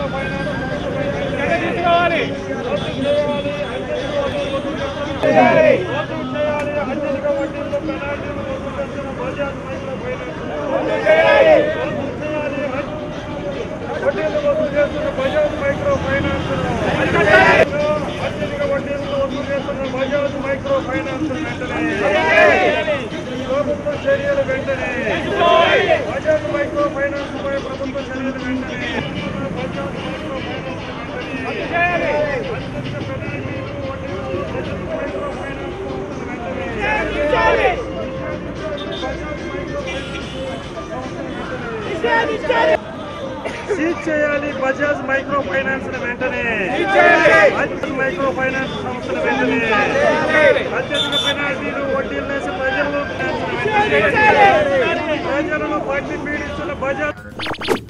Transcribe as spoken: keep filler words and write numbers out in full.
Bajaj micro finance అత్యధిక వడ్డీలతో వసూలు చేస్తున్న బజాజ్ మైక్రో ఫైనాన్స్ వెంటనే ప్రభుత్వ చర్యలు వెంటనే బజాజ్ మైక్రో ఫైనాన్స్ పై ప్రభుత్వ చర్యలు వెంటనే బజాజ్ మైక్రో ఫైనాన్స్ వెంటనే అత్యధిక పెనాల్టీలు వడ్డీలతో మైక్రో ఫైనాన్స్ వెంటనే సీజ్ చేయాలి బజాజ్ మైక్రో ఫైనాన్స్ వెంటనే బజాజ్ మైక్రో ఫైనాన్స్ సంస్థల వెంటనే అత్యధిక పెనాల్టీలు వడ్డీలు వేసి ప్రజలను ప్రజలను పట్టి పీడిస్తున్న బజాజ్